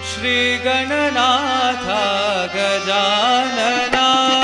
श्री गणनाथ गजानना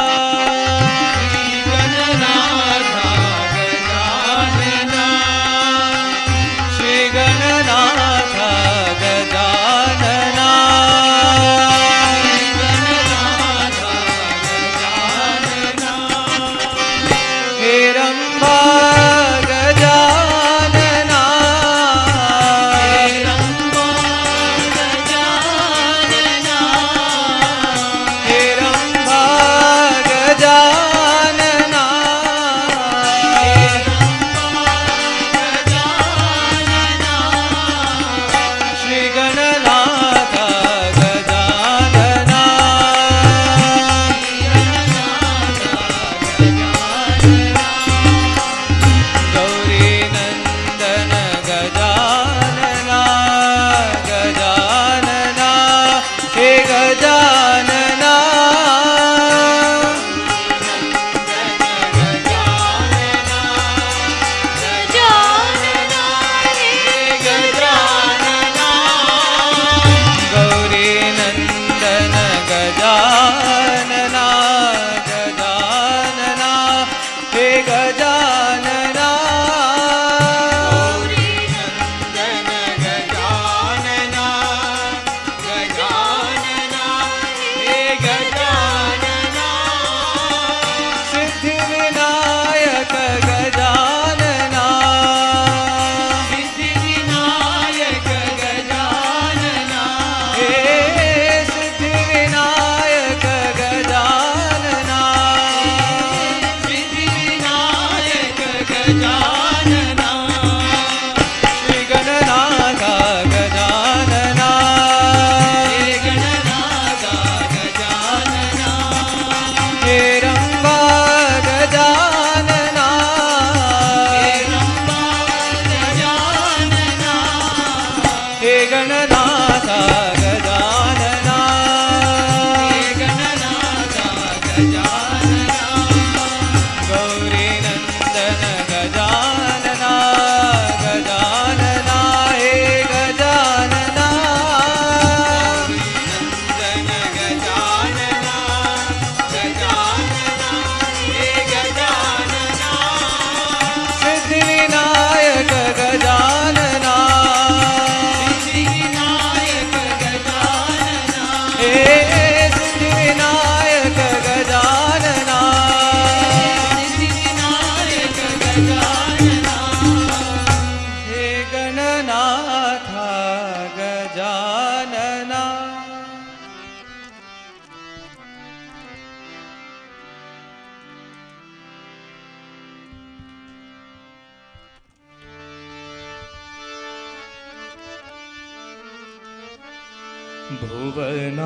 भुवना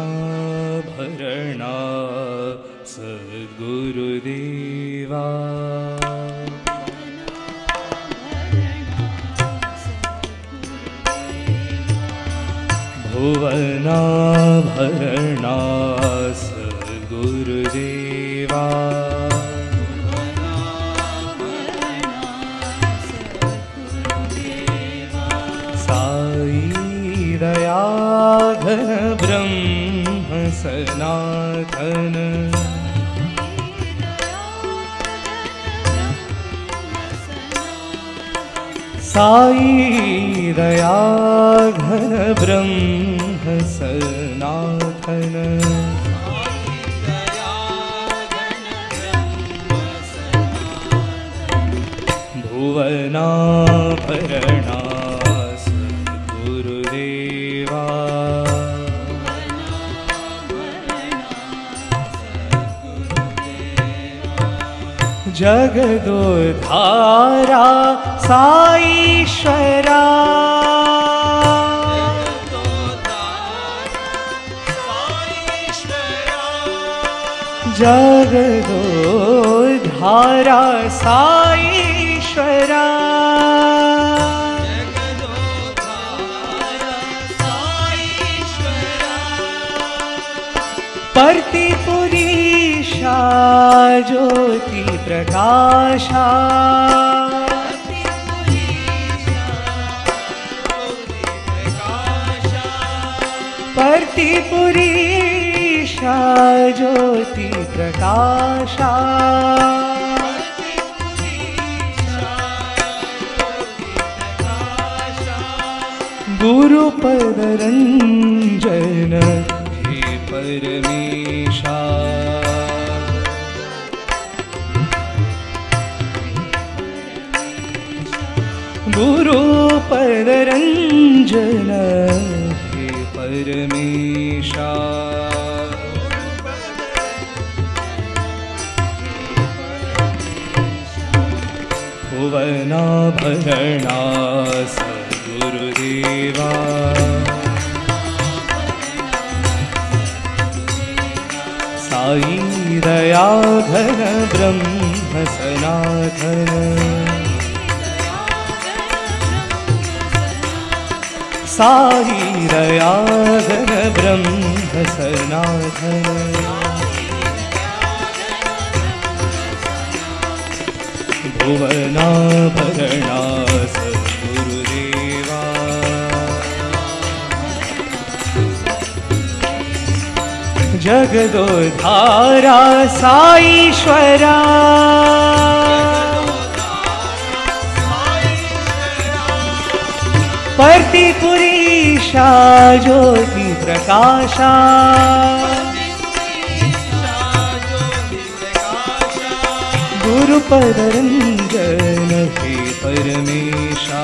भरणा सद्गुरुदेवा भुवना भरणा सद्गुरुदेवा साई दयाघन ब्रह्म सनातन साई दयाघन ब्रह्म सनातन भुवना भरणा सद्गुरुदेवा जगदोद्धारा साईश्वरा जगदोद्धारा साईश्वरा पर्तिपुरीशा ज्योति प्रकाशा पर्तिपुरीशा भक्तिपुरीशा ज्योति प्रकाशा गुरुपदरञ्जन हे परमेशा गुरुपदरञ्जन हे परमेशा भुवनाभरणा सद्गुरुदेवा साई दयाघन ब्रह्म सनातन साई दयाघन ब्रह्म सनातन भुवनाभरणा सद्गुरुदेवा जगदोद्धारा साईश्वरा पर्तिपुरीशा ज्योति प्रकाशा गुरुपदरञ्जन हे परमेशा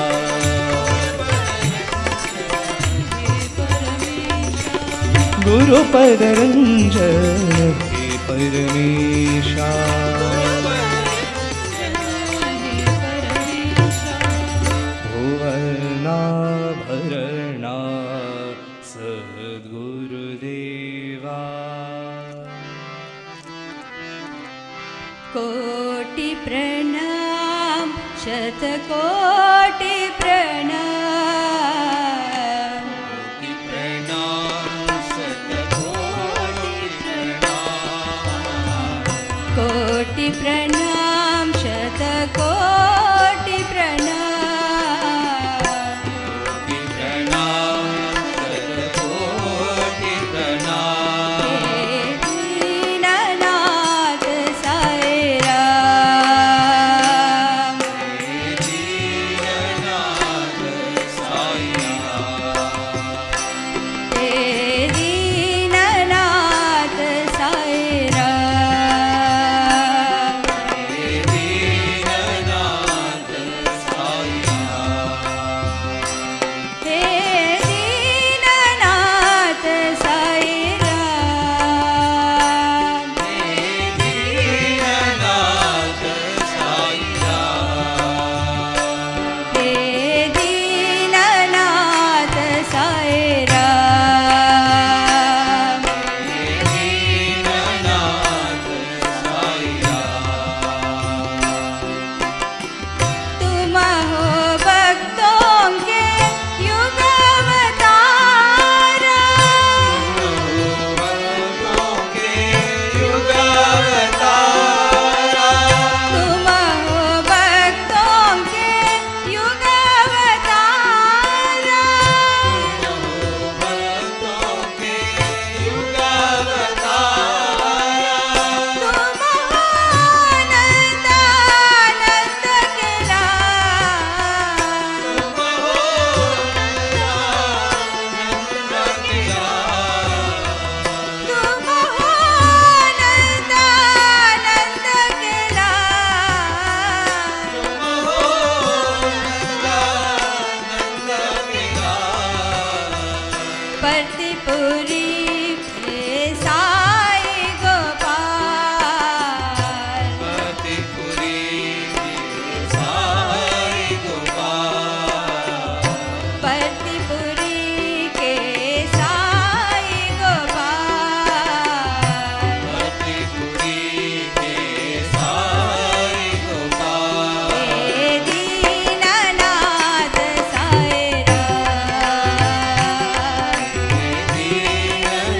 गुरुपदरञ्जन हे परमेशा भुवनाभरणा सद्गुरुदेवा कोटि प्रणाम शतकोटि प्रणाम कोटि प्रणाम शतकोटि प्रणाम कोटि प्रणाम शतकोटि प्रणाम कोटि प्रणाम शतकोटि प्रणाम हे दीननाथ साई राम हे दीननाथ साई राम हे दीननाथ साई राम हे हे दीननाथ साई राम दीननाथ साई राम हे दीननाथ साई राम हे दीननाथ साई राम दीननाथ साई तुम हो भक्तों के युग अवतारा भक्तों के युग अवतारा तुम हो भक्तों के युग अवतारा भक्तों के युग अवतारा तुम हो नंदानंद के लाल तुम हो नंदानंद के लाल पर्तिपुरी के साई गोपाल पर्तिपुरी के साई गोपाल हे दीननाथ साई राम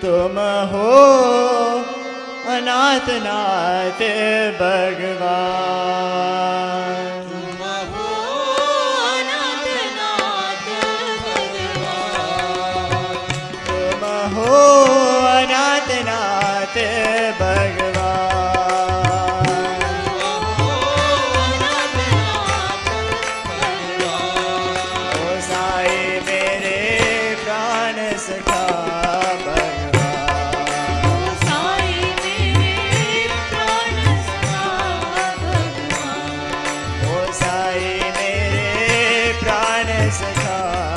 तुम हो अनाथ नाथ भगवान। तुम हो अनाथ नाथ भगवान। तुम हो अनाथ नाथ भगवान। ओ साई मेरे प्राण सखा भगवान। ओ साई मेरे प्राण सखा भगवान। ओ साई मेरे प्राण सखा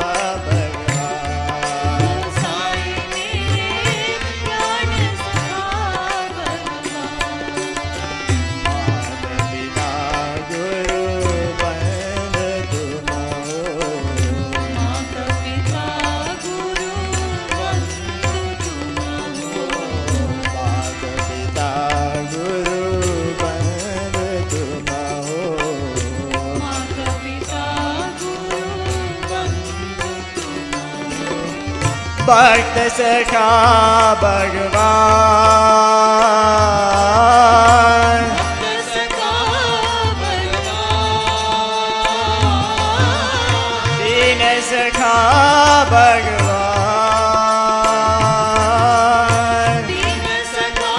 भगवान। ओ साई मेरे प्राण सखा भगवान। माता पिता गुरु बंद तुम हो। माता पिता गुरु बंधु तुम हो। माता पिता गुरु बंद तुम हो। माता पिता गुरु बंधु तुम हो। भक्त सखा भगवान। भक्त सखा भगवान। दीन सखा भगवान। दीन सखा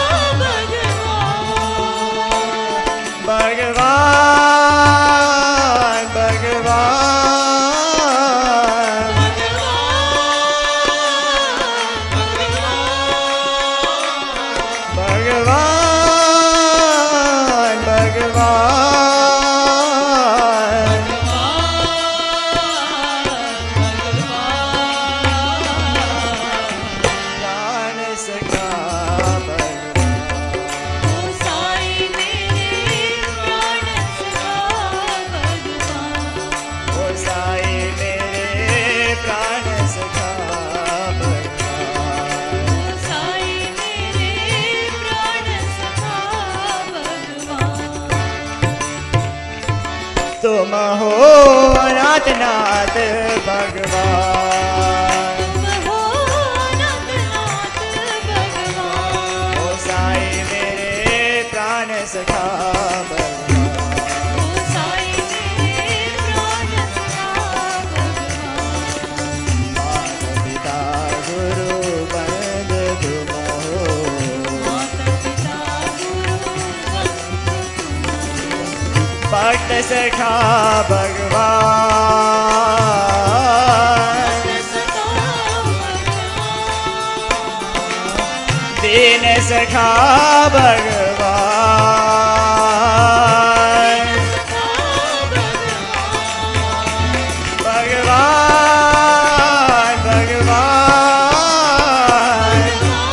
भगवान। भगवान भगवान भगवान भगवान। प्राण सखा भगवान। ओ साई मेरे प्राण सखा भगवान। ओ साई मेरे प्राण सखा भगवान। ओ साई मेरे प्राण सखा भगवान। तुम हो अनाथ नाथ भगवान। तुम हो अनाथ नाथ भगवान। ओ साई मेरे प्राण सखा भगवान। ओ साई मेरे प्राण सखा भगवान। माता पिता गुरु बंद तुम हो। माता पिता गुरु बंधु तुम हो। भक्त सखा भगवान। सखा भगवान। दीन सखा भगवान। सखा भगवान। भगवान भगवान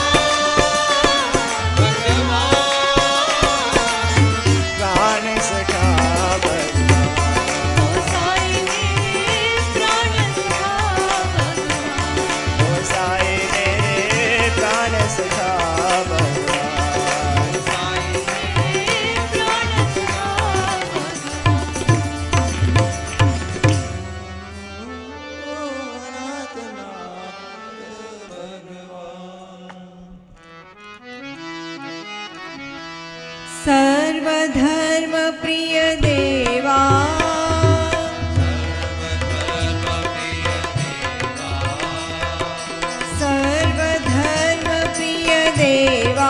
प्राण सखा भगवान। ओ साई मेरे प्राण सखा भगवान। ओ साई मेरे प्राण सखा भगवान। साई मेरे प्राण सखा सर्वधर्म प्रिय देवा। सर्वधर्म प्रिय देवा।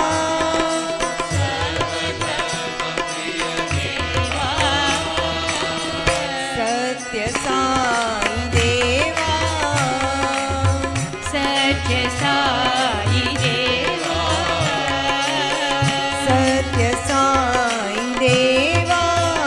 सत्य साई देवा। सत्य साई देवा। सत्य साई देवा।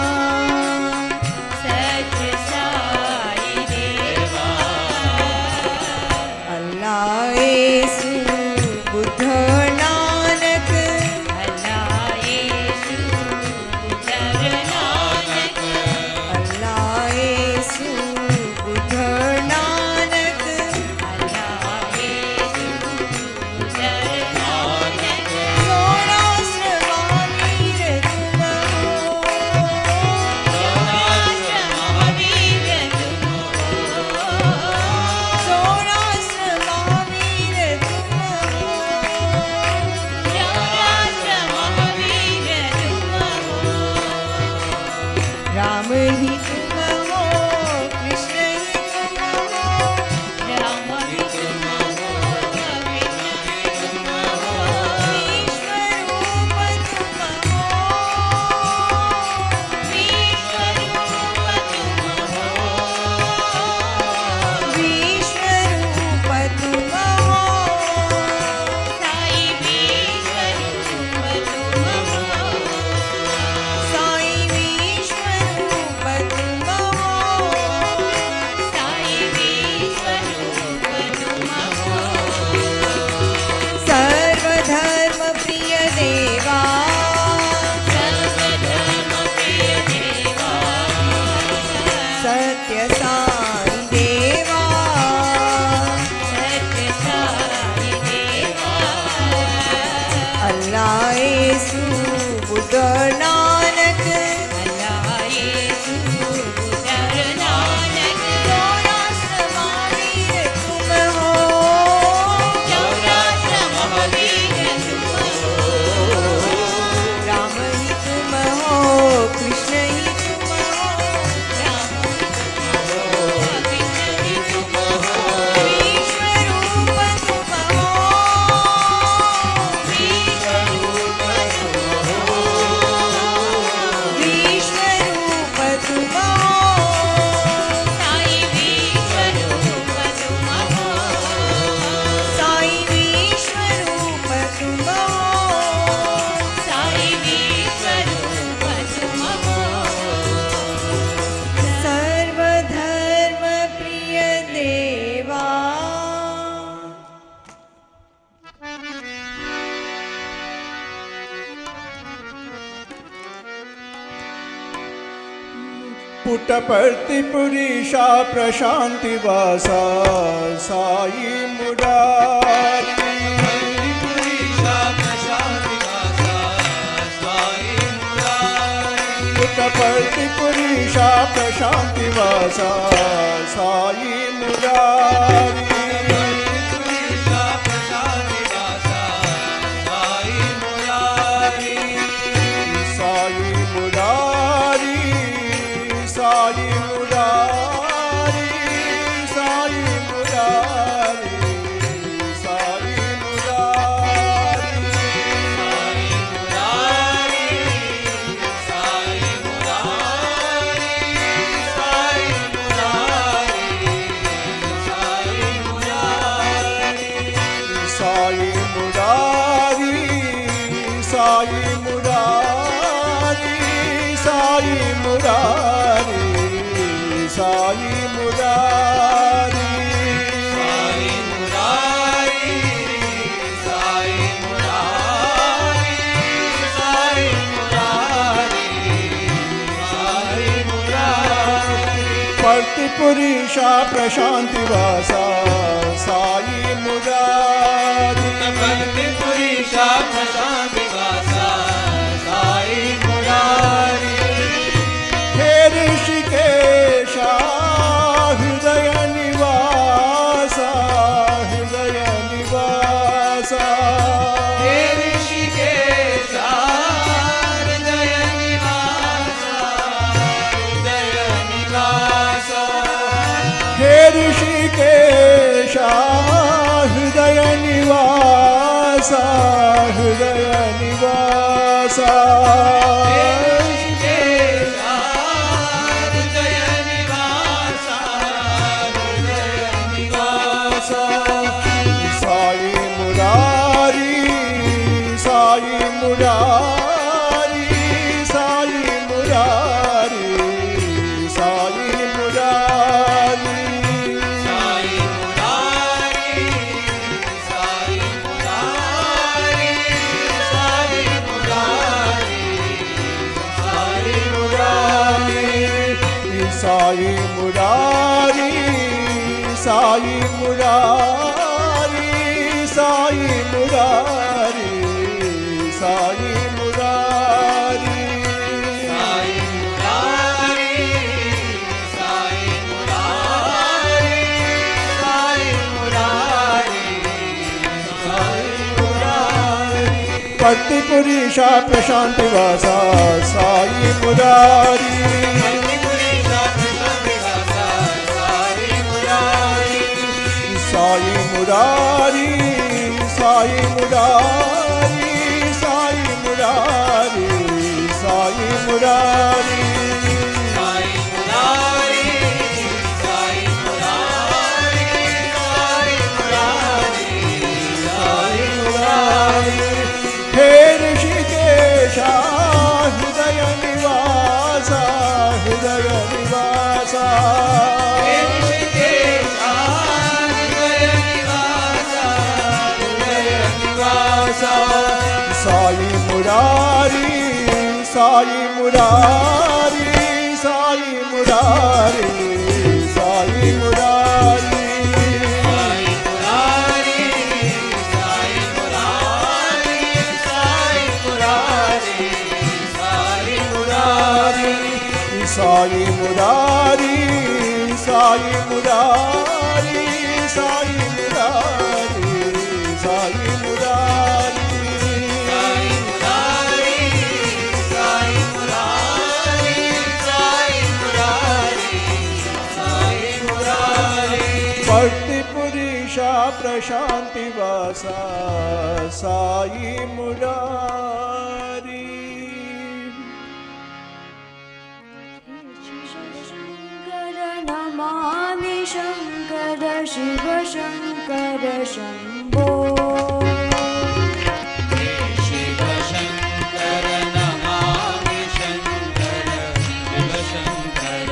पुटपर्तिपुरीशा प्रशान्तिवासा साई मुरारी पुटपर्तिपुरीशा प्रशान्तिवासा साई मुरारी पुरीशा प्रशान्तिवासा साई मुरारी पुरीशा प्रशान्तिवासा साई मुरारी हे ऋषिकेशा हृदय निवासा हृदय निवासा हे ऋषिकेशा हृदय निवासा हृदय निवासा हे ऋषिकेशा हृदय निवासा हृदय निवासा हे ऋषिकेशा हृदय निवासा हृदय निवासा साई मुरारी साई मुरारी साई मुरारी साई मुरारी साई मुरारी साई मुरारी साई मुरारी साई मुरारी साई मुरारी साई मुरारी साई मुरारी साई मुरारी साई मुरारी साई मुरारी साई मुरारी साई मुरारी पट्टिपुरीशा प्रशान्तिवासा साई मुरारी पुरीशा प्रशान्तिवासा साई मुरारी साई मुरारी साई मुरारी साई मुरारी साई मुरारी साई मुरारी साई मुरारी साई मुरारी साई मुरारी हे ऋषिकेशा हृदय निवासा हृदय निवासा हे ऋषिकेशा हृदय निवासा हृदय निवासा साई मुरारी साई मुरारी साई मुरारी साई मुरारी साई मुरारी साई मुरारी साई मुरारी साई मुरारी साई मुरारी साई मुरारी साई मुरारी साई मुरारी साई मुरारी साई मुरारी साई मुरारी साई मुरारी पट्टिपुरीशा प्रशान्तिवासा साई मुरारी शङ्कर नमामि शङ्कर शिव शङ्कर शम्भो शिव शङ्कर नमामि शङ्कर शिव शङ्कर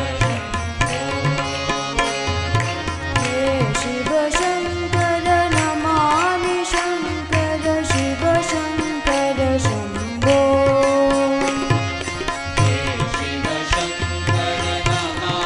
हे शिव शङ्कर नमामि शङ्कर शिव शङ्कर शम्भो शिव शङ्कर नमामि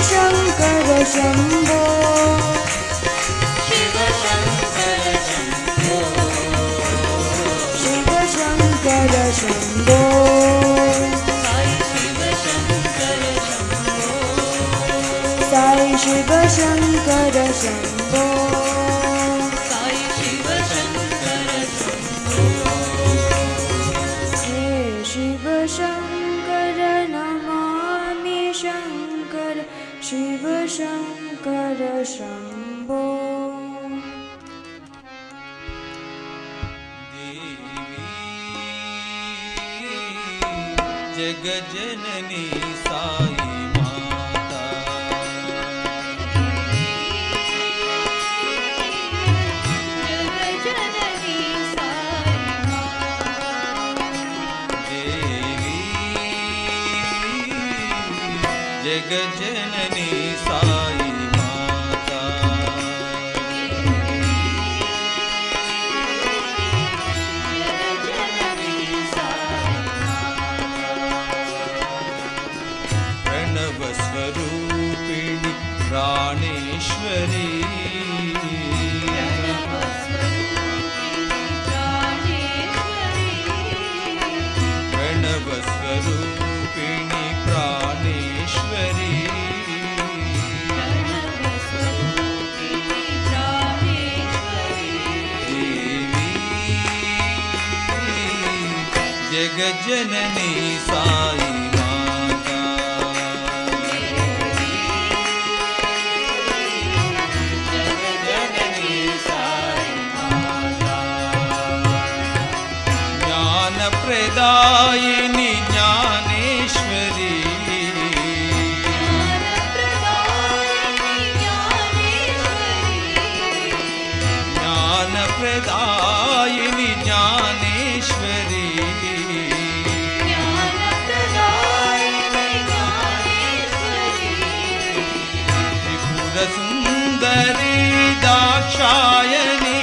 शङ्कर शम्भो शिव शङ्कर शम्भो शिव शङ्कर शम्भो साई शिव शङ्कर साई शिव शङ्कर शम्भो शम्भो साई शिव शङ्कर शम्भो हे शिव शङ्कर नमामि शङ्कर शिव शङ्कर शम्भो जगजननी साई माता जगजननी साई देवी जगजननी साई माता प्रणव स्वरूपिणी प्राणेश्वरी प्रणव स्वरूपिणी प्राणेश्वरी देवी जगजननी साई माता जगजननी साई माता ज्ञान प्रदायिनी ज्ञानेश्वरी ज्ञान प्रदायिनी ज्ञानेश्वरी त्रिपुर सुंदरी दाक्षायणी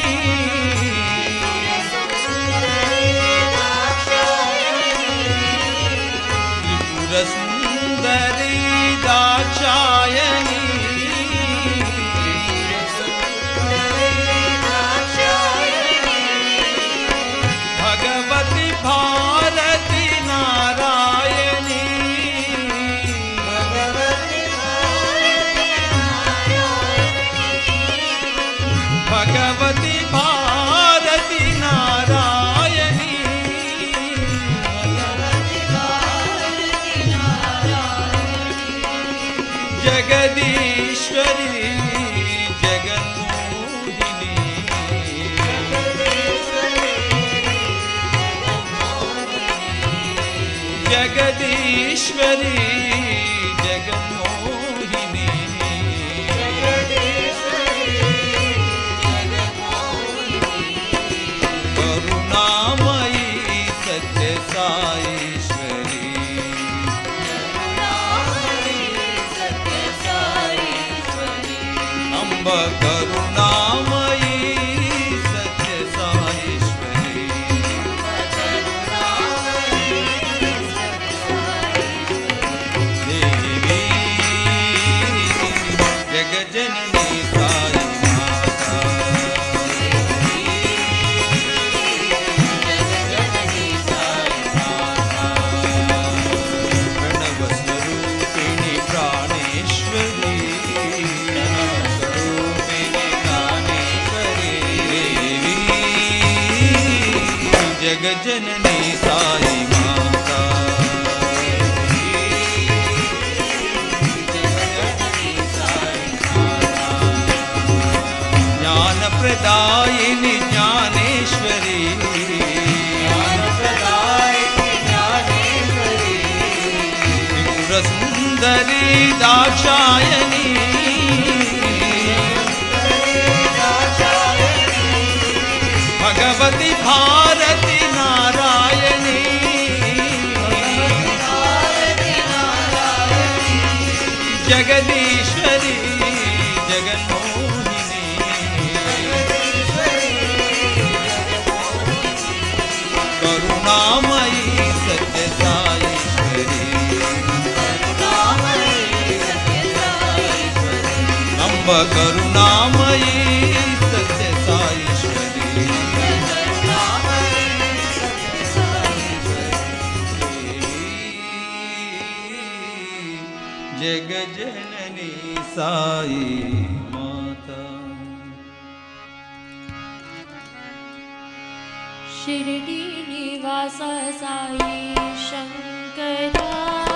त्रिपुर सुंदरी दाक्षायणी भगवती भारती नारायणी भगवती भारती नारायणी जगदीश्वरी जगन्मोहिनी जगदीश्वरी जगन्मोहिनी करुणामयी सत्य साईश्वरी अम्ब करुणामयी सत्य साईश्वरी देवी जगजननी साई माता प्रणव स्वरूपिणी प्राणेश्वरी जगजननी साई माता ज्ञान प्रदायिनी ज्ञानेश्वरी त्रिपुर सुंदरी दाक्षायणी भगवती भारती नारायणी जगदीश्वरी जगन्मोहिनी करुणामयी सत्य साईश्वरी करुणामयी सत्य साईश्वरी जग जननी साई माता। शिरडी निवास साई शंकरा,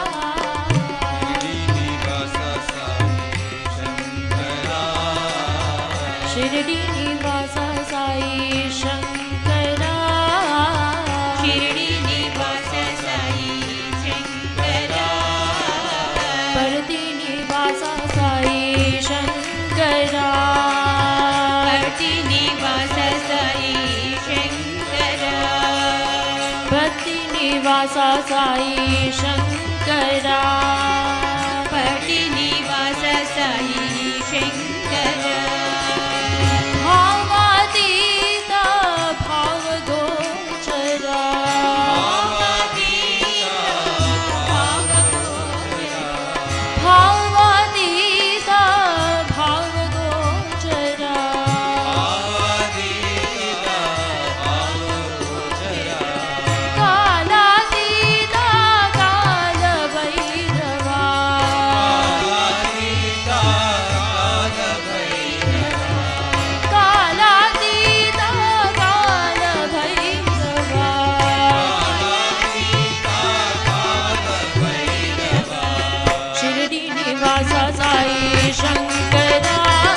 शिरडी निवास साई शंकरा, शिरडी निवास साई शंकरा, परती निवास साई शंकरा, परती निवास साई शंकरा, भक्ति निवास साई शंकरा, परती निवास साई शंकरा, भावातीता भाव गोचरा, भावातीता भाव गोचरा, कालातीता काल भैरवा, कालातीता काल भैरवा, शिरडी निवास साई शंकरा,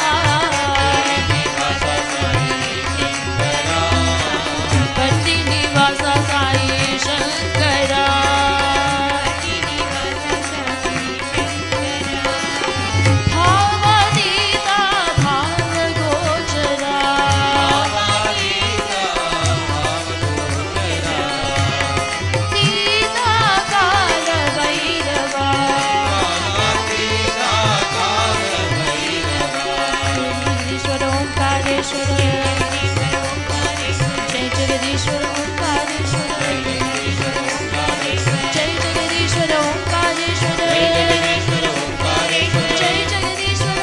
भक्ति निवास साई शंकरा, भावातीता भाव गोचरा, तीता काल भैरवा, जगदीश्वर ओंकारेश्वर, जय जगदीश्वर ओंकारेश्वर, जय जगदीश्वर ओंकारेश्वर, जय जगदीश्वर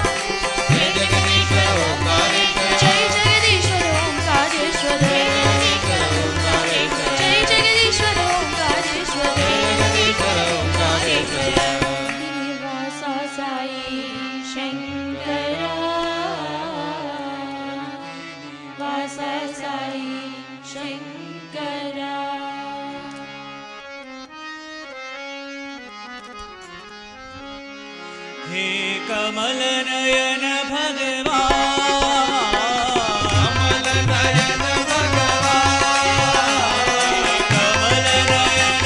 ओंकारेश्वर, जय जगदीश्वर ओंकारेश्वर, जय जगदीश्वर ओंकारेश्वर, निवास साई शंकरा, वास साई शंकरा। हे कमल नयन भगवान, कमल नयन भगवान, कमल नयन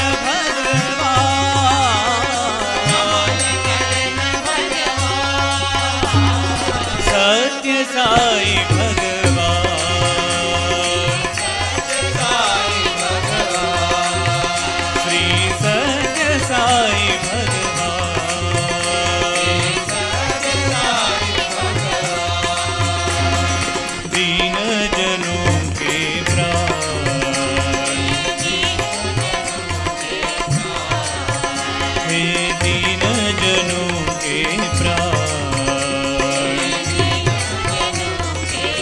भगवान, सत्य साई भगवान, श्री सत्य साई भगवान, दीन जनों के प्राण, हे दीन जनों के प्राण,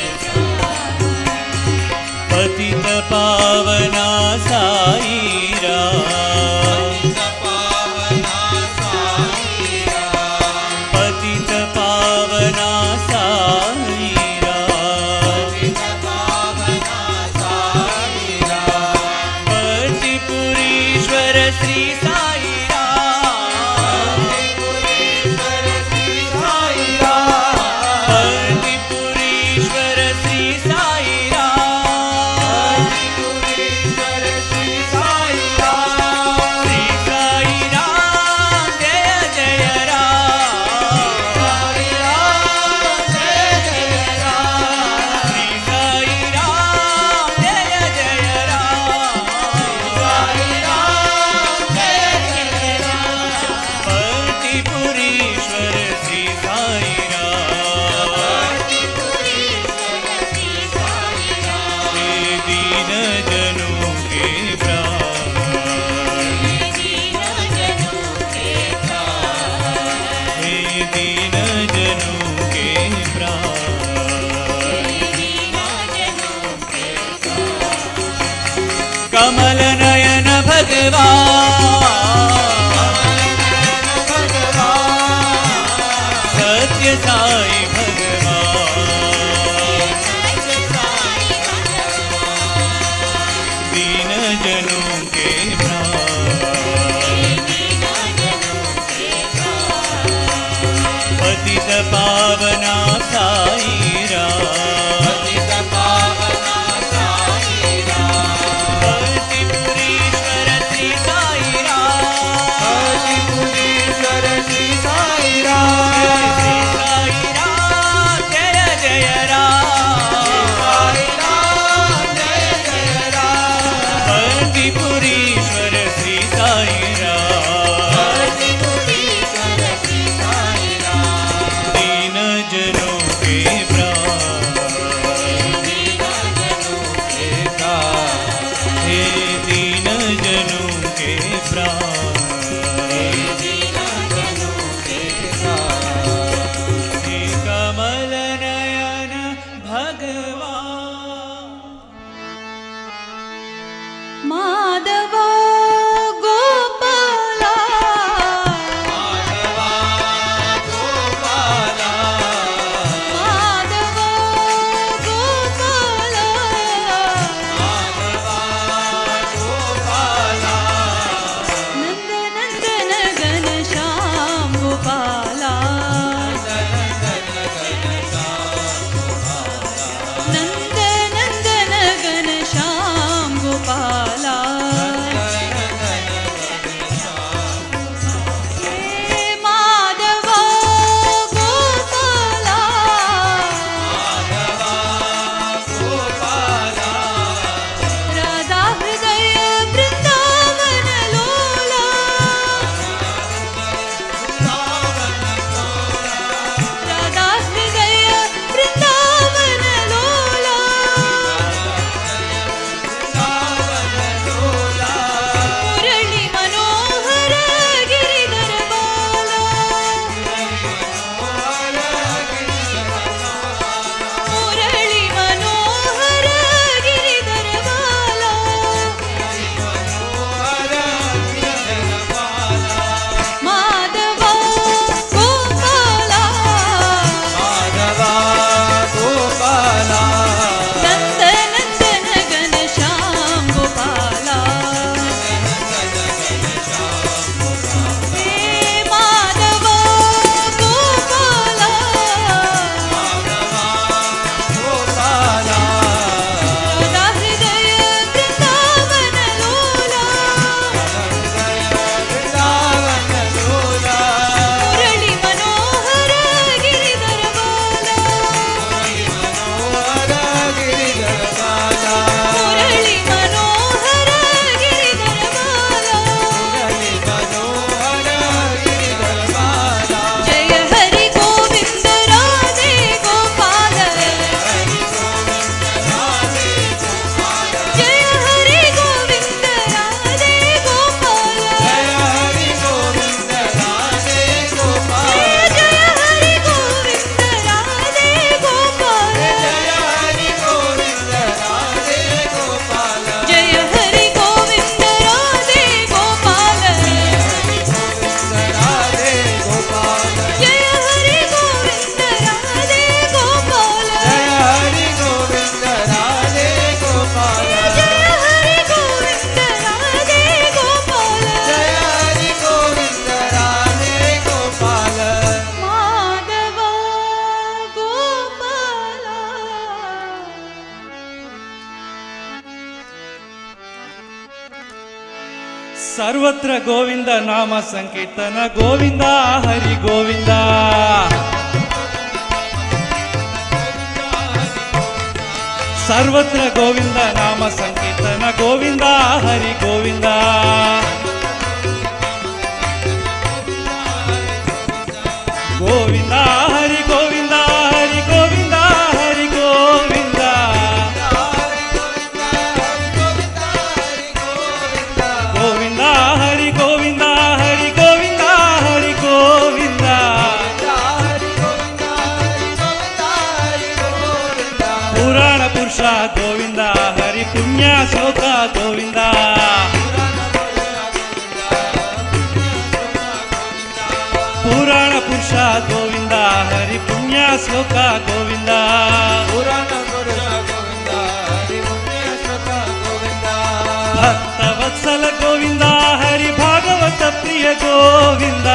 सत्य साई दीन जनों के पतित पावना साई सर्वत्र गोविंद नाम संकीर्तन गोविंद हरि गोविंद सर्वत्र गोविंद नाम संकीर्तन गोविंद हरि गोविंद गोविंद हरि गोविंद हरि गोविंद हरि गोविंद गोविंद हरि गोविंद हरि गोविंद हरि गोविंद पुराण पुरुष गोविंद हरि पुण्य श्लोक गोविंद ಪುರಾಣ ಪುರುಷ ಗೋವಿಂದ ಹರಿ ಪುಣ್ಯ ಶ್ಲೋಕ ಗೋವಿಂದ ಪುರಾಣ ಪುರುಷ ಗೋವಿಂದ ಹರಿ ಪುಣ್ಯ ಶ್ಲೋಕ ಗೋವಿಂದ ಭಕ್ತ ವತ್ಸಲ ಗೋವಿಂದ ಹರಿ ಭಾಗವತ ಪ್ರಿಯ ಗೋವಿಂದ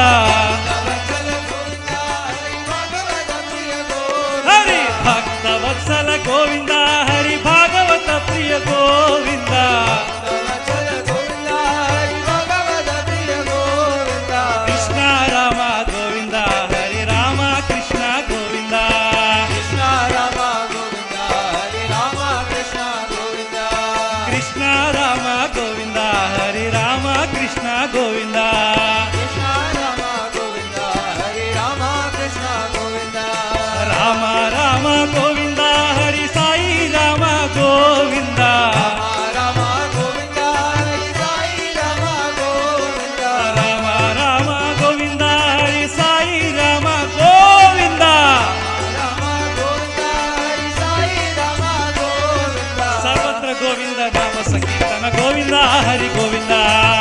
ಹರಿ ಭಕ್ತ ವತ್ಸಲ ಗೋವಿಂದ ಹರಿ ಭಾಗವತ ಪ್ರಿಯ ಗೋವಿಂದ ಕೃಷ್ಣ ರಾಮ ಗೋವಿಂದ ಹರಿ ರಾಮ ಕೃಷ್ಣ ಗೋವಿಂದ ಕೃಷ್ಣ ರಾಮ ಗೋವಿಂದ ಹರಿ ರಾಮ ಕೃಷ್ಣ ಗೋವಿಂದ ಕೃಷ್ಣ ರಾಮ ಗೋವಿಂದ ಹರಿ ರಾಮ ಕೃಷ್ಣ ಗೋವಿಂದ ಕೃಷ್ಣ ರಾಮ ಗೋವಿಂದ ಹರಿ ರಾಮ ಕೃಷ್ಣ ಗೋವಿಂದ ರಾಮ ರಾಮ ಗೋವಿಂದ ಹರಿ ಸಾಯಿ ರಾಮ ಗೋವಿಂದ ರಾಮ ಗೋವಿಂದ ಹರಿ ಸಾಯಿ ರಾಮ ಗೋವಿಂದ ರಾಮ ರಾಮ ಗೋವಿಂದ ಹರಿ ಸಾಯಿ ರಾಮ ಗೋವಿಂದ ರಾಮ ಗೋವಿಂದ ಹರಿ ಸಾಯಿ ರಾಮ ಗೋವಿಂದ ಸರ್ವತ್ರ ಗೋವಿಂದ ನಾಮ ಸಂಕೀರ್ತನ ಗೋವಿಂದ ಹರಿ ಗೋವಿಂದ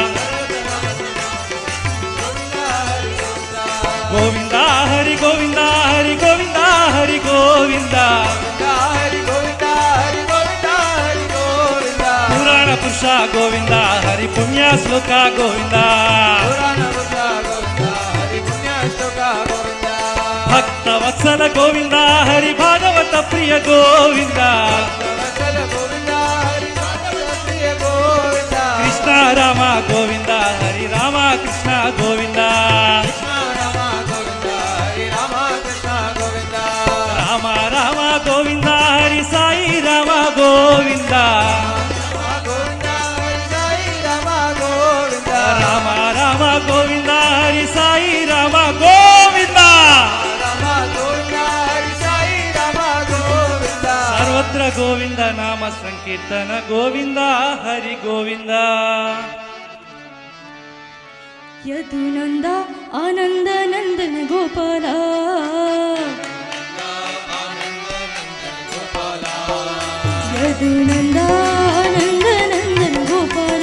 ಗೋವಿಂದ ಹರಿ ಗೋವಿಂದ ಹರಿ ಗೋವಿಂದ ಹರಿ ಗೋವಿಂದ ಹರಿ ಗೋವಿಂದ ಹರಿ ಗೋವಿಂದ ಹರಿ ಗೋವಿಂದ ಪುರಾಣ ಪುರುಷ ಗೋವಿಂದ ಹರಿ ಪುಣ್ಯ ಶ್ಲೋಕ ಗೋವಿಂದ ಪುರಾಣ ಪುರುಷ ಗೋವಿಂದ ಹರಿ ಪುಣ್ಯ ಶ್ಲೋಕ ಗೋವಿಂದ ಭಕ್ತ ವತ್ಸಲ ಗೋವಿಂದ ಹರಿ ಭಾಗವತ ಪ್ರಿಯ ಗೋವಿಂದ ವತ್ಸಲ ಗೋವಿಂದ ಹರಿ ಭಾಗವತ ಪ್ರಿಯ ಗೋವಿಂದ ಕೃಷ್ಣ ರಾಮ ಗೋವಿಂದ ಹರಿ ರಾಮ ಕೃಷ್ಣ ಗೋವಿಂದ ಕೃಷ್ಣ ರಾಮ ಗೋವಿಂದ ಹರಿ ರಾಮ ಕೃಷ್ಣ ಗೋವಿಂದ ರಾಮ ರಾಮ ಗೋವಿಂದ ಹರಿ ಸಾಯಿ ರಾಮ ಗೋವಿಂದ ಗೋವಿಂದ ಹರಿ ಸಾಯಿ ರಾಮ ಗೋವಿಂದ ರಾಮ ರಾಮ ಗೋವಿಂದ ಹರಿ ಸಾಯಿ ರಾಮ ಗೋವಿಂದ ರಾಮ ಗೋವಿಂದ ಹರಿ ಸಾಯಿ ರಾಮ ಗೋವಿಂದ ಸರ್ವತ್ರ ಗೋವಿಂದ ನಾಮ ಸಂಕೀರ್ತನ ಗೋವಿಂದ ಹರಿ ಗೋವಿಂದ ಯದುನಂದ ಆನಂದ ನಂದನ ಗೋಪಾಲ ಯದುನಂದ ಆನಂದ ನಂದನ ಗೋಪಾಲ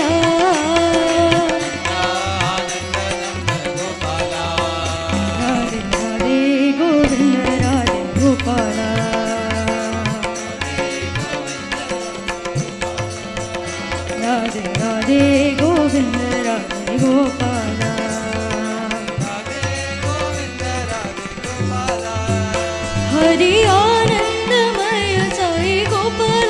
ರಾಧೆ ರಾಧೆ ಗೋವಿಂದ ರಾಧೆ ಗೋಪಾಲ ರಾಧೆ ರಾಧೆ ಗೋವಿಂದ ರಾಧೆ ಗೋಪಾಲ ಹರಿ ಆನಂದಮಯ ಸಾಯಿ ಗೋಪಾಲ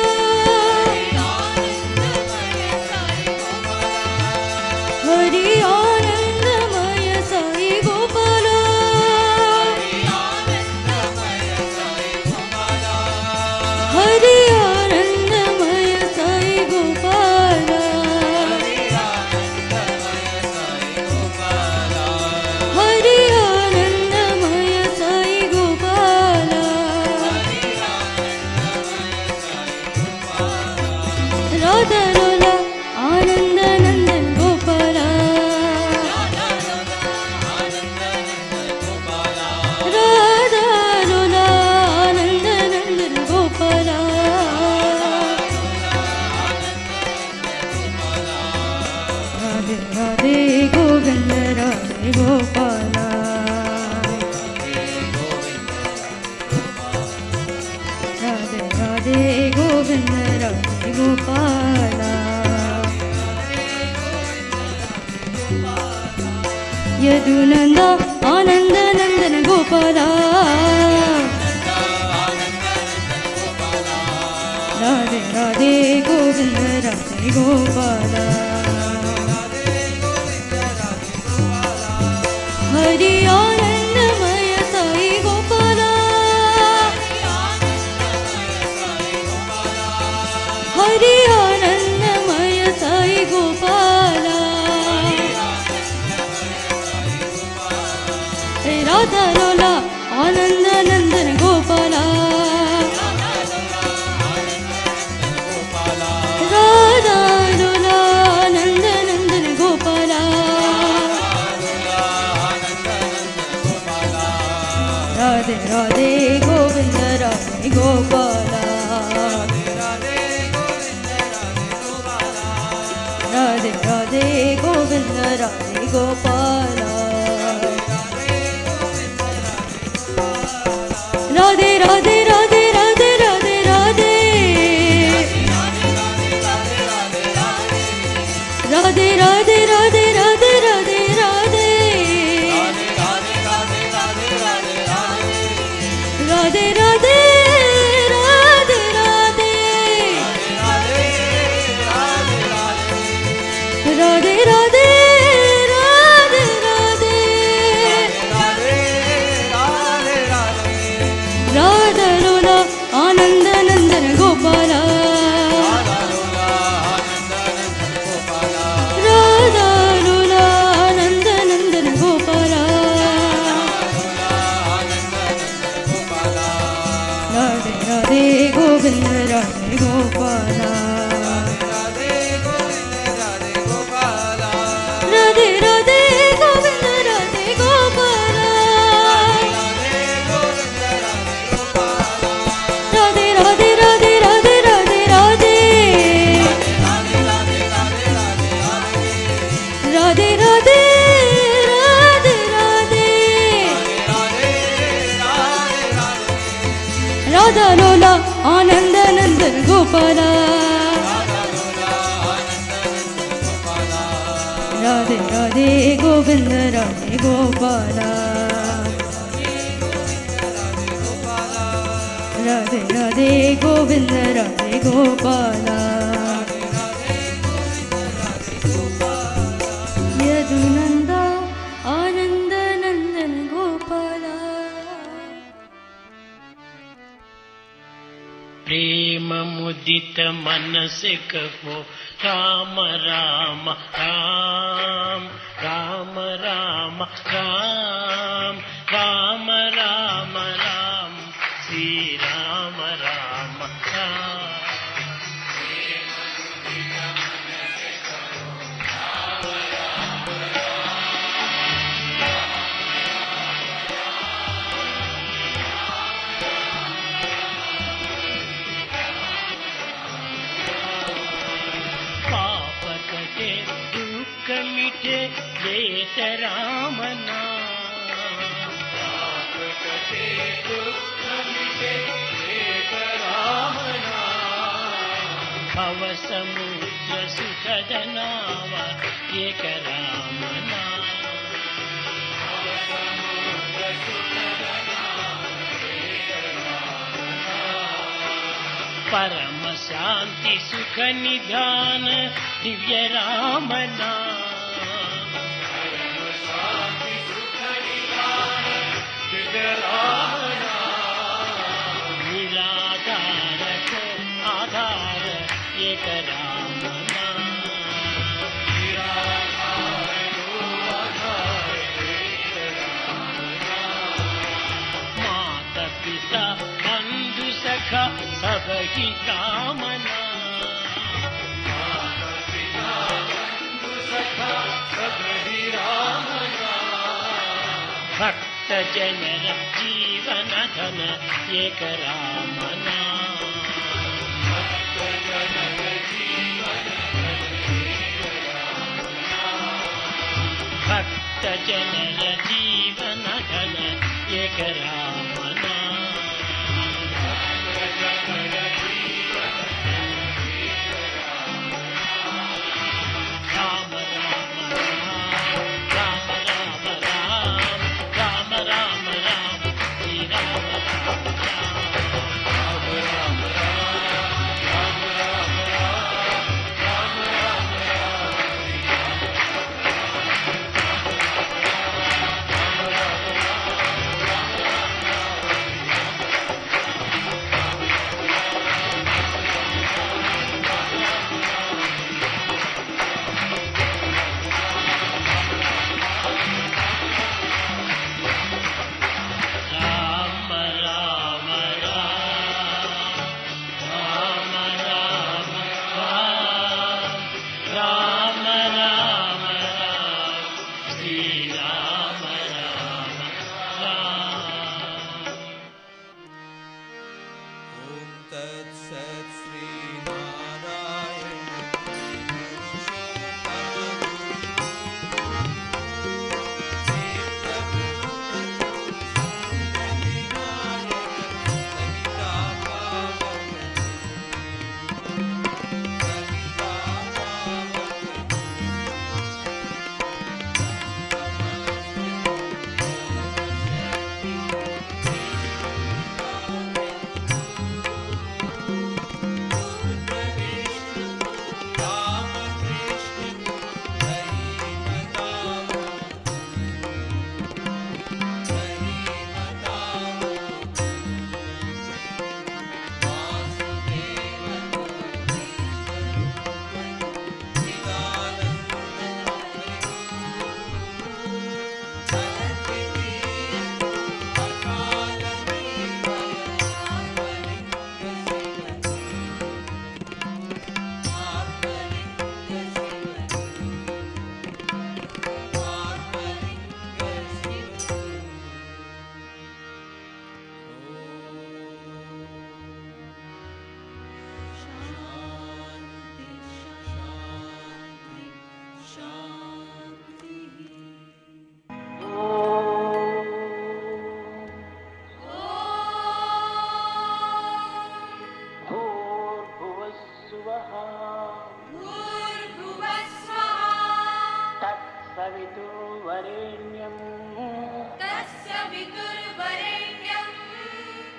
ಹರಿ ಆನಂದಮಯ ಸಾಯಿ ಗೋಪಾಲ ಹರಿ ಆನಂದಮಯ ಸಾಯಿ ಗೋಪಾಲ ಹರಿ ಆನಂದಮಯ ಸಾಯಿ ಗೋಪಾಲ ರಾಧಾ ಲೋಲ ಆನಂದ ನಂದನ್ ಗೋಪಾಲ ರಾಧಾ ಲೋಲ ಆನಂದ ನಂದನ್ ಗೋಪಾಲ ರಾಧೆ ರಾಧೆ ಗೋವಿಂದ ರಾಧೆ ಗೋಪಾಲ ರಾಧೆ ರಾಧೆ ಗೋವಿಂದ ರಾಧೆ ಗೋಪಾಲ ಯದುನಂದ ಆನಂದ ನಂದನ ಗೋಪಾಲ ರಾಧೆ ರಾಧೆ ಗೋವಿಂದ ರಾಧೆ ಗೋಪಾಲ ಹರಿ ಆನಂದಮಯ ಸಾಯಿ ಗೋಪಾಲ ಹರಿ ಆನಂದಮಯ ಸಾಯಿ ಗೋಪಾಲ ರಾಧಾ ಲೋಲ ಆನಂದ ನಂದನ ಗೋಪಾಲ ರಾಧಾ ಲೋಲ ಆನಂದ ನಂದನ ಗೋಪಾಲ ರಾಧೆ ರಾಧೆ ಗೋವಿಂದ ರಾಧೆ ಗೋಪಾಲ ರಾಧೆ ರಾಧೆ ಗೋವಿಂದ ರಾಧೆ ಗೋಪಾಲ राधे राधे राधे राधे राधे राधे राधे राधे राधा लोला आनंद नंदन गोपाला राधा लोला आनंद नंदन गोपाला राधे राधे गोविंद राधे गोपाला राधे राधे गोविंद राधे गोपाला राधे राधे राधे राधे राधे राधे राधे राधे राधे राधे राधा लोला आनंद नंदन गोपाला राधे राधे गोविंद राधे गोपाला राधे राधे गोविंद राधे गोपाला यदुनंदा आनंद नंदन गोपाला प्रेम मुदित मन से कहो राम राम राम राम राम राम राम राम राम श्री राम राम राम पाप कटे दुख मिटे लेत राम नाम पाप कटे दुख मिटे लेत राम नाम भव समुद्र सुखद नावा एक राम नाम भव समुद्र सुखद नावा एक राम नाम परम शांति सुख निधान दिव्य राम नाम परम शांति सुख निधान दिव्य राम नाम निराधार को आधार एक राम नाम निराधार को आधार एक राम नाम माता पिता बंधु सखा सब की कामना माता पिता बंधु सखा सब ही राम नाम भक्त जनर जीवन धन एक राम नाम भक्त जनर जीवन धन एक राम नाम भक्त जनर जीवन धन एक राम नाम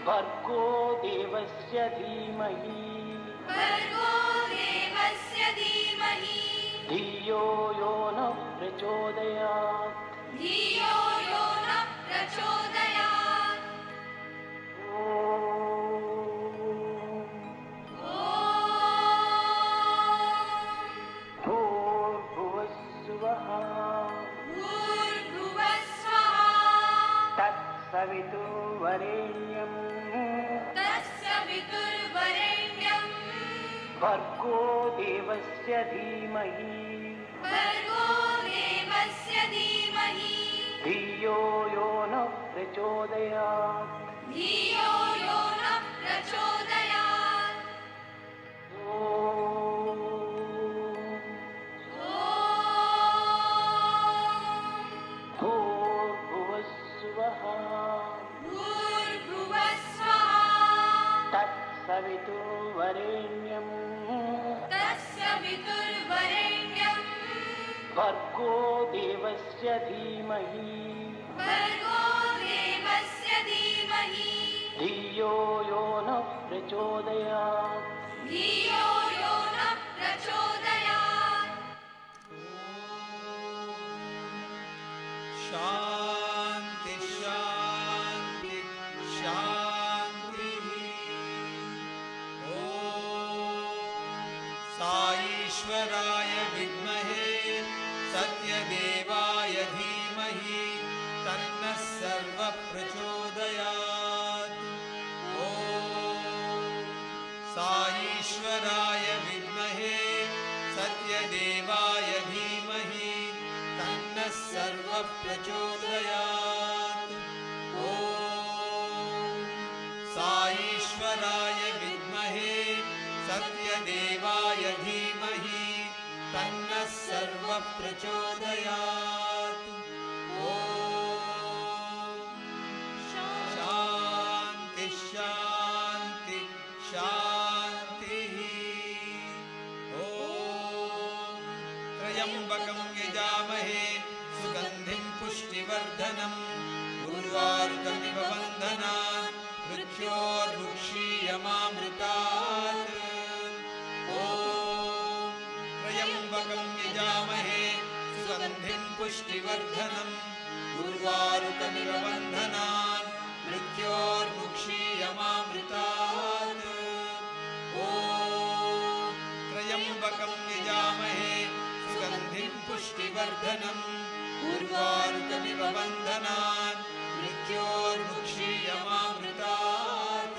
भर्गो देवस्य धीमहि भर्गो देवस्य धीमहि धियो यो न प्रचोदयात् धियो यो न प्रचोदयात् ॐ भूर्भुवस्सुवः भूर्भुवः स्वः तत्सवितुर्वरेण्यम् तत्सवितुर्वरेण्यम् भर्गो देवस्य धीमहि भर्गो देवस्य धीमहि धियो यो न प्रचोदयात् धियो यो न प्रचोदयात् ॐ भूर्भुवस्सुवः भूर्भुवः स्वः तत्सवितुर्वरेण्यम् तत्सवितुर्वरेण्यम् भर्गो देवस्य धीमहि भर्गो देवस्य धीमहि धियो यो न प्रचोदयात् धियो यो न प्रचोदयात् शान्ति शान्ति शान्तिः ॐ साईश्वराय विद्महे सत्यदेवाय धीमहि तन्नः सर्वः प्रचोदयात् ॐ साईश्वराय विद्महे सत्यदेवाय धीमहि तन्नः सर्वः प्रचोदयात् ॐ साईश्वराय विद्महे सत्यदेवाय धीमहि तन्नः सर्वः प्रचोदयात् ॐ शान्ति शान्ति शान्तिः ॐ त्र्यम्बकं यजामहे सुगन्धिं पुष्टिवर्धनम् उर्वारुकमिव बन्धनान् मृत्योर्मुक्षीयमामृतात् ॐ त्र्यम्बकं यजामहे सुगन्धिं पुष्टिवर्धनम् उर्वारुकमिव बन्धनान् मृत्योर्मुक्षीयमामृतात् ॐ त्र्यम्बकं यजामहे सुगन्धिं पुष्टिवर्धनम् उर्वारुकमिव बन्धनान् मृत्योर्मुक्षीयमामृतात्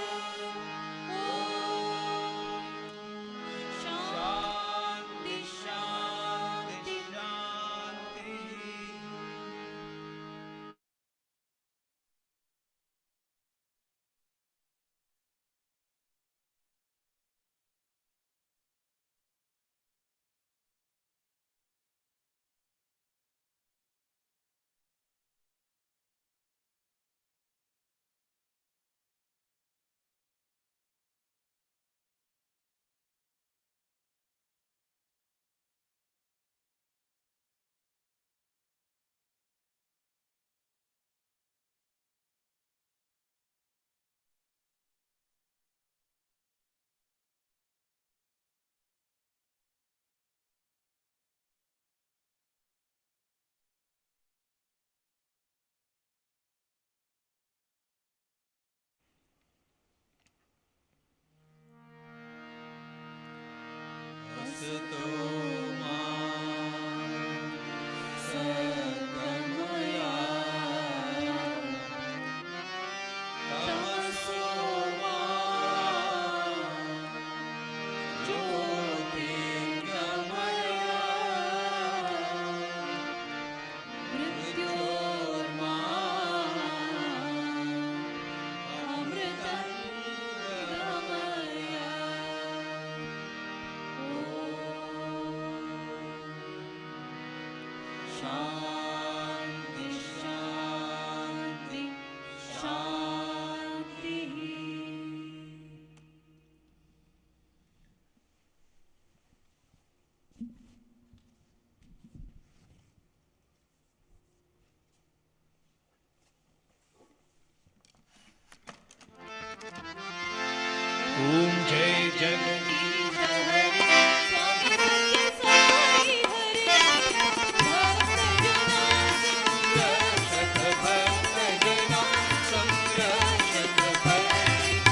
जगदीश हरे स्वामी सत्य साई हरे भक्त जना संरक्षक भक्त जना संरक्षक भक्त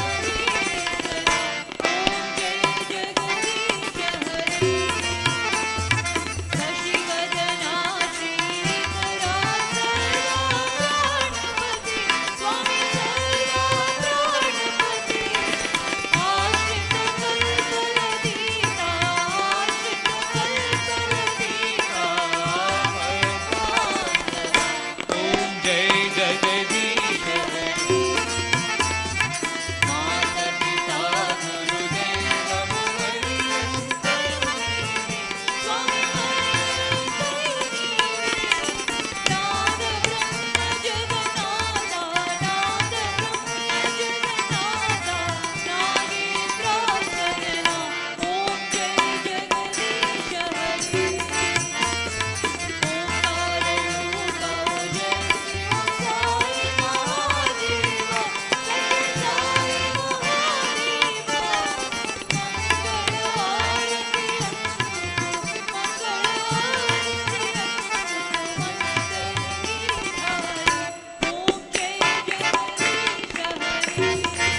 ओम जय जगदीश हरे शशिवदना श्रीकरा सर्वा प्राणपति स्वामी सर्वा प्राणपति आश्रित कल्पलतीका आश्रित कल्पलतीका ओम जय जगदीश हरे माता पिता गुरुदेव स्वामी नाद ब्रह्म जगन्नाथा नाद ब्रह्म जगन्नाथा नागेन्द्र सजना ओम जय जगदीश हरे ओंकार रूपा जय साई महादेवा सत्य साई महादेवा मंगल आरती मंगल आरती ओम जय जगदीश हरे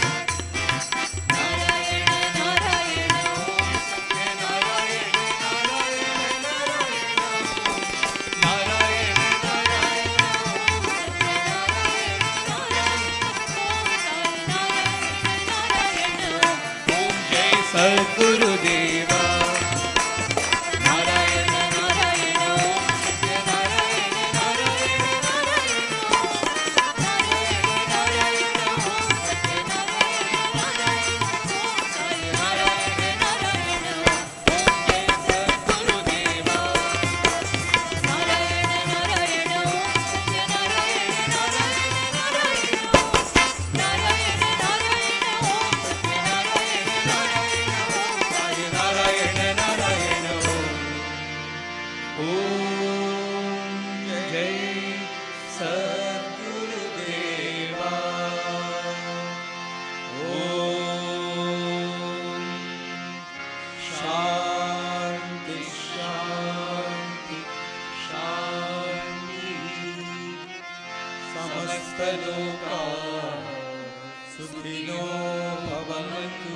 नारायण नारायण ओम सत्य नारायण नारायण नारायण नारायण ओम जय सद्गुरुदेवा नारायण नारायण ओम सत्य नारायण नारायण सद्गुरुदेवा नारायण नारायण ओम जय सद्गुरुदेवा ओम शांति शांति शांति समस्त लोका सुखिनो भवन्तु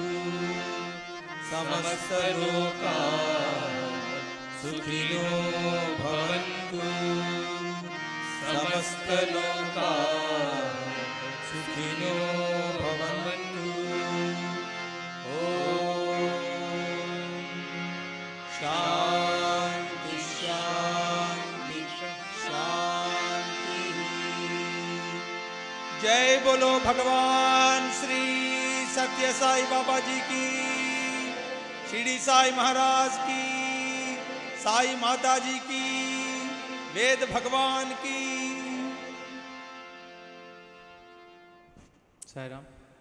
समस्त लोका सुखिनो भवन्तु समस्त लोका सुखिनो भवन्तु ओम शांति शांति शांति जय बोलो भगवान श्री सत्य साई बाबा जी की शिरडी साई महाराज की साई माता जी की वेद भगवान की Sairam.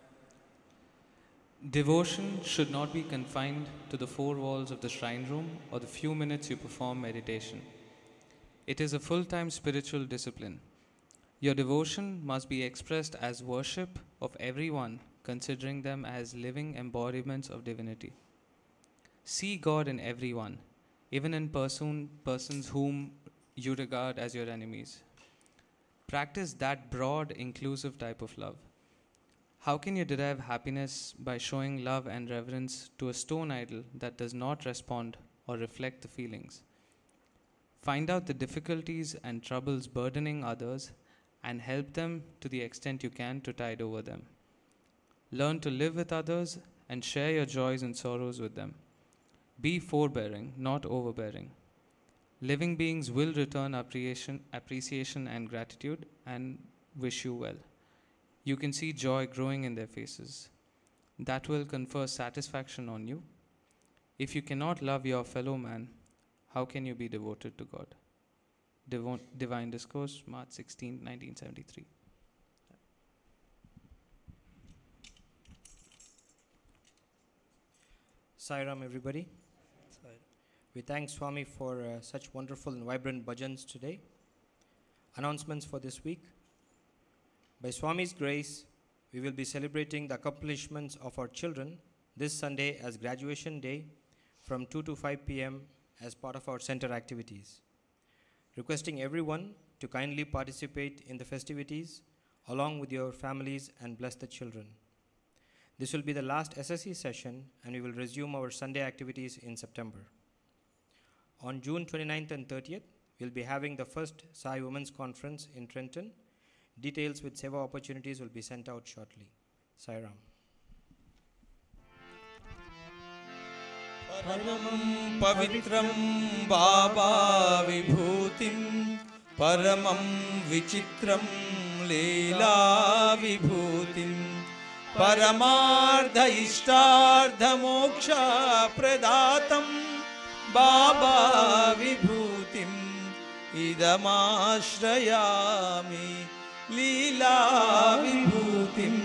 Devotion should not be confined to the four walls of the shrine room or the few minutes you perform meditation. It is a full-time spiritual discipline. Your devotion must be expressed as worship of everyone, considering them as living embodiments of divinity. See God in everyone, even in persons whom you regard as your enemies. Practice that broad, inclusive type of love. How can you derive happiness by showing love and reverence to a stone idol that does not respond or reflect the feelings? Find out the difficulties and troubles burdening others and help them to the extent you can to tide over them. Learn to live with others and share your joys and sorrows with them. Be forbearing, not overbearing. Living beings will return appreciation and gratitude and wish you well. You can see joy growing in their faces. That will confer satisfaction on you. If you cannot love your fellow man, how can you be devoted to God? Divine Discourse, March 16, 1973. Sairam, everybody. We thank Swami for such wonderful and vibrant bhajans today. Announcements for this week. By Swami's grace, we will be celebrating the accomplishments of our children this Sunday as graduation day from 2 to 5 p.m. as part of our center activities. Requesting everyone to kindly participate in the festivities along with your families and bless the children. This will be the last SSE session and we will resume our Sunday activities in September. On June 29th and 30th, we'll be having the first Sai Women's Conference in Trenton. Details with Seva opportunities will be sent out shortly. Sai Ram. Paramam pavitram Baba vibhutim Paramam vichitram Leela vibhutim Paramardha ishtardha moksha pradatam Baba vibhutim Idamashrayami Leela vibhutim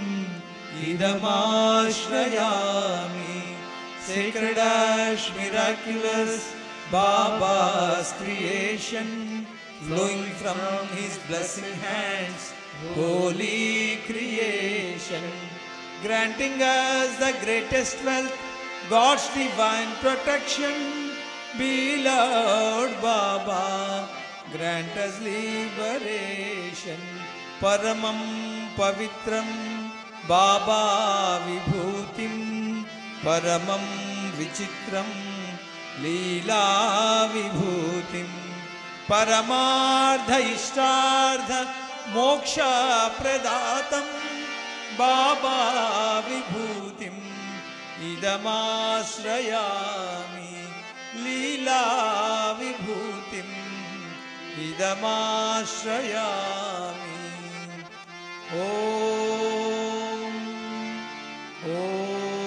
Idamashrayami Sacred ash, miraculous Baba's creation, flowing from his blessing hands, holy creation, granting us the greatest wealth, God's divine protection. Beloved Baba, grant us liberation. Paramam pavitram Baba vibhutim Paramam vichitram Leela vibhutim Paramardha ishtardha moksha pradatam Baba vibhutim Idamashrayami Leela vibhutim Idamashrayami Om Om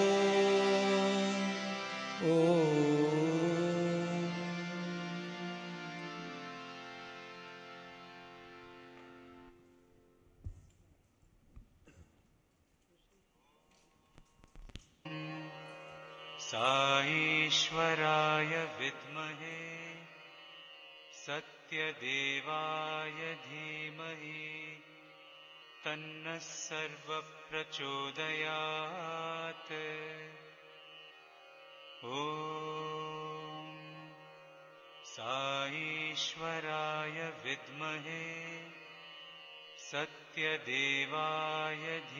साईश्वराय विद्महे सत्यदेवाय धीमहि तन्नः सर्वप्रचोदयात् ॐ साईश्वराय विद्महे सत्यदेवाय